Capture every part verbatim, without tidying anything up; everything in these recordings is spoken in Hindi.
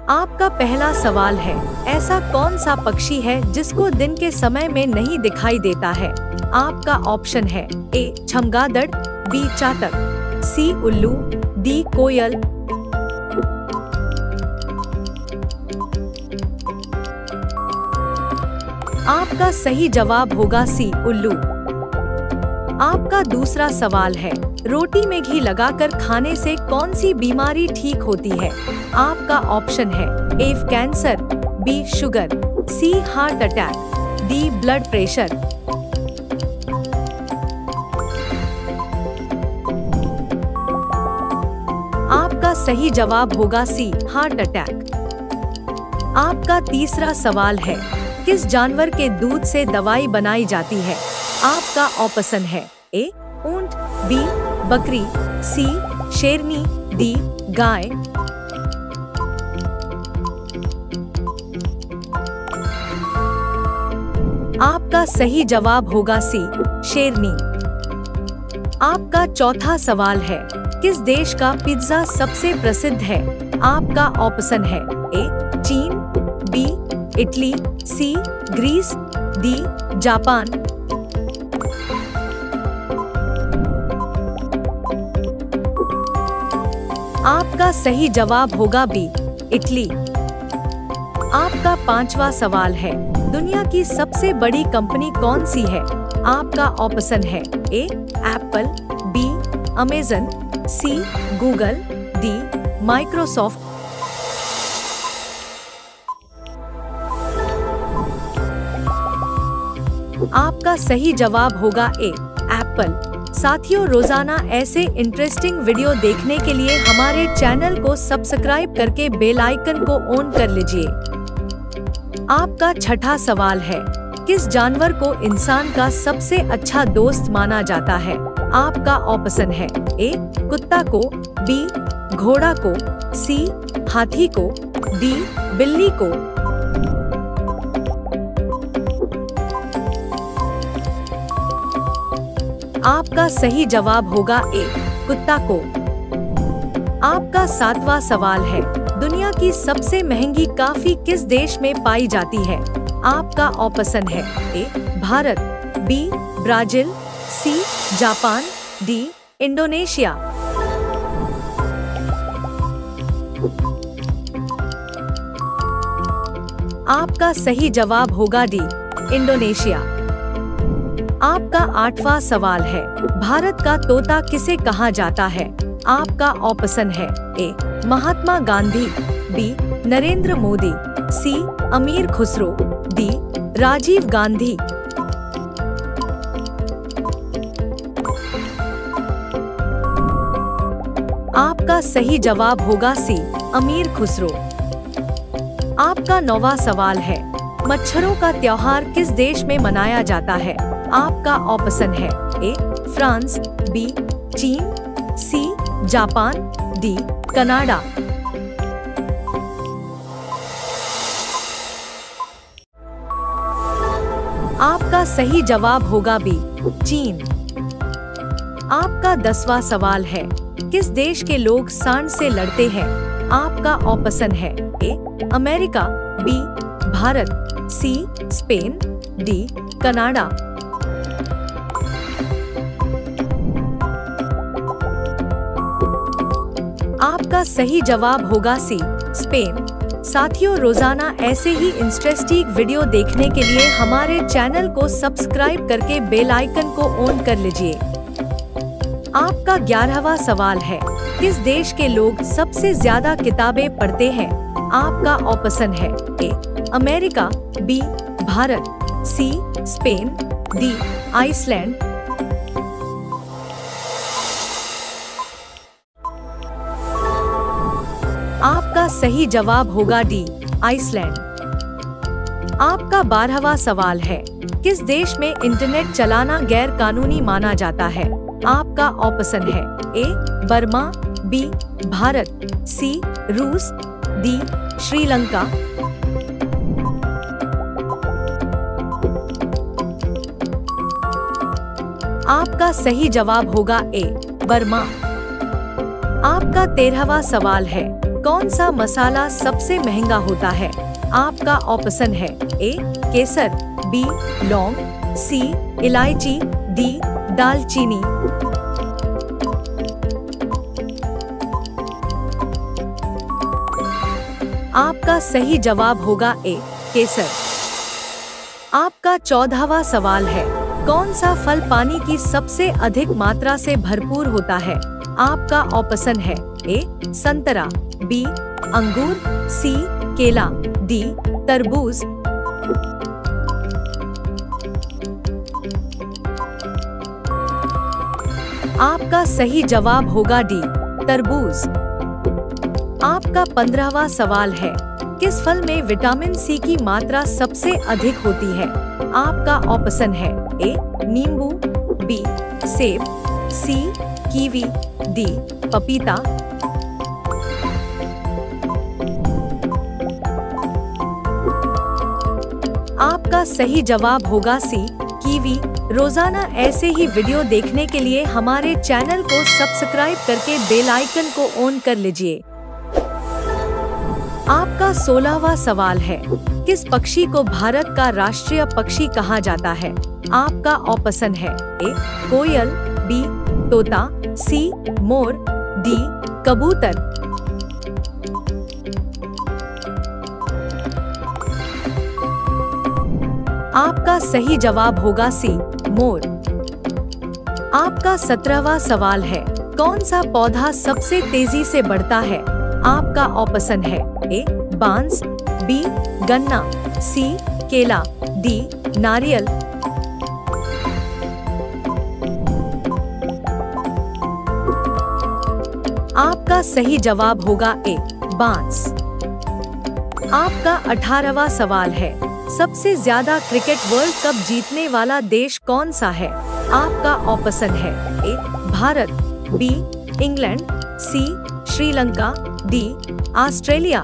आपका पहला सवाल है, ऐसा कौन सा पक्षी है जिसको दिन के समय में नहीं दिखाई देता है? आपका ऑप्शन है ए चमगादड़, बी चातक, सी उल्लू, डी कोयल। आपका सही जवाब होगा सी उल्लू। आपका दूसरा सवाल है, रोटी में घी लगाकर खाने से कौन सी बीमारी ठीक होती है? आपका ऑप्शन है A cancer, B sugar, C heart attack, D blood pressure. आपका सही जवाब होगा सी हार्ट अटैक। आपका तीसरा सवाल है, किस जानवर के दूध से दवाई बनाई जाती है? आपका ऑप्शन है ए ऊंट, बी बकरी, सी शेरनी, डी गाय। आपका सही जवाब होगा सी शेरनी। आपका चौथा सवाल है, किस देश का पिज्जा सबसे प्रसिद्ध है? आपका ऑप्शन है ए चीन, B Italy, C Greece, D Japan. आपका सही जवाब होगा बी इटली। आपका पांचवा सवाल है, दुनिया की सबसे बड़ी कंपनी कौन सी है? आपका ऑप्शन है A Apple, B Amazon, C Google, D Microsoft. आपका सही जवाब होगा ए एप्पल। साथियों, रोजाना ऐसे इंटरेस्टिंग वीडियो देखने के लिए हमारे चैनल को सब्सक्राइब करके बेल आइकन को ऑन कर लीजिए। आपका छठा सवाल है, किस जानवर को इंसान का सबसे अच्छा दोस्त माना जाता है? आपका ऑप्शन है ए कुत्ता को, बी घोड़ा को, सी हाथी को, डी बिल्ली को। आपका सही जवाब होगा ए कुत्ता को। आपका सातवां सवाल है, दुनिया की सबसे महंगी कॉफी किस देश में पाई जाती है? आपका ऑप्शन है A Bharat, B Brazil, C Japan, D Indonesia. आपका सही जवाब होगा डी इंडोनेशिया। आपका आठवां सवाल है, भारत का तोता किसे कहा जाता है? आपका ऑप्शन है A Mahatma Gandhi, B Narendra Modi, C Amir Khusro, D Rajiv Gandhi. आपका सही जवाब होगा सी अमीर खुसरो। आपका नौवां सवाल है, मच्छरों का त्योहार किस देश में मनाया जाता है? आपका ऑप्शन है ए फ्रांस, बी चीन, सी जापान, डी कनाडा। आपका सही जवाब होगा बी चीन। आपका दसवां सवाल है, किस देश के लोग सांड से लड़ते हैं? आपका ऑप्शन है A America, B Bharat, C Spain, D Canada. आपका सही जवाब होगा सी स्पेन। साथियों, रोजाना ऐसे ही इंटरेस्टिंग वीडियो देखने के लिए हमारे चैनल को सब्सक्राइब करके बेल आइकन को ऑन कर लीजिए। आपका ग्यारहवां सवाल है, किस देश के लोग सबसे ज्यादा किताबें पढ़ते हैं? आपका ऑप्शन है A America, B Bharat, C Spain, D Iceland. आपका सही जवाब होगा डी आइसलैंड। आपका बारहवां सवाल है, किस देश में इंटरनेट चलाना गैर कानूनी माना जाता है? आपका ऑप्शन है A Burma, B Bharat, C रूस, डी श्रीलंका। आपका सही जवाब होगा ए बर्मा। आपका तेरहवां सवाल है, कौन सा मसाला सबसे महंगा होता है? आपका ऑप्शन है ए केसर, बी लौंग, सी इलायची, डी दालचीनी। आपका सही जवाब होगा ए केसर। आपका चौदहवां सवाल है, कौन सा फल पानी की सबसे अधिक मात्रा से भरपूर होता है? आपका ऑप्शन है ए संतरा, बी अंगूर, सी केला, डी तरबूज। आपका सही जवाब होगा डी तरबूज। आपका पंद्रहवां सवाल है, किस फल में विटामिन सी की मात्रा सबसे अधिक होती है? आपका ऑप्शन है ए नींबू, बी सेब, सी कीवी, डी पपीता। आपका सही जवाब होगा सी कीवी। रोजाना ऐसे ही वीडियो देखने के लिए हमारे चैनल को सब्सक्राइब करके बेल आइकन को ऑन कर लीजिए। आपका सोलहवां सवाल है, किस पक्षी को भारत का राष्ट्रीय पक्षी कहा जाता है? आपका ऑप्शन है ए कोयल, बी तोता, सी मोर, डी कबूतर। आपका सही जवाब होगा सी मोर। आपका सत्रहवां सवाल है, कौन सा पौधा सबसे तेजी से बढ़ता है? आपका ऑप्शन है ए बांस, बी गन्ना, सी केला, डी नारियल। आपका सही जवाब होगा ए बांस। आपका अठारहवां सवाल है, सबसे ज्यादा क्रिकेट वर्ल्ड कप जीतने वाला देश कौन सा है? आपका ऑप्शन है A Bharat, B England, C Sri Lanka, D Australia.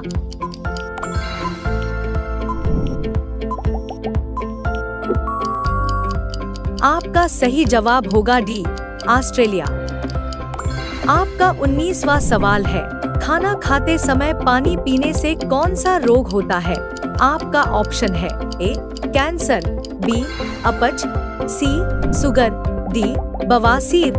आपका सही जवाब होगा डी ऑस्ट्रेलिया। आपका उन्नीसवां सवाल है, खाना खाते समय पानी पीने से कौन सा रोग होता है? आपका ऑप्शन है ए कैंसर, बी अपच, सी शुगर, डी बवासीर।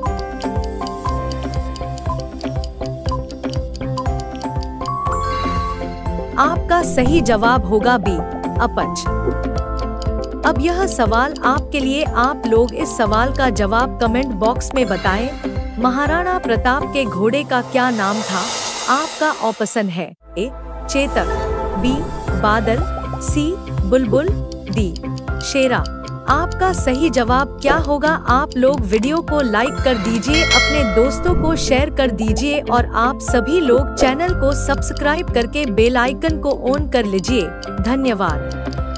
आपका सही जवाब होगा बी अपच। अब यह सवाल आपके लिए, आप लोग इस सवाल का जवाब कमेंट बॉक्स में बताएं। महाराणा प्रताप के घोड़े का क्या नाम था? आपका ऑप्शन है ए चेतक, बी बादल, सी बुलबुल, डी शेरा। आपका सही जवाब क्या होगा? आप लोग वीडियो को लाइक कर दीजिए, अपने दोस्तों को शेयर कर दीजिए और आप सभी लोग चैनल को सब्सक्राइब करके बेल आइकन को ऑन कर लीजिए। धन्यवाद।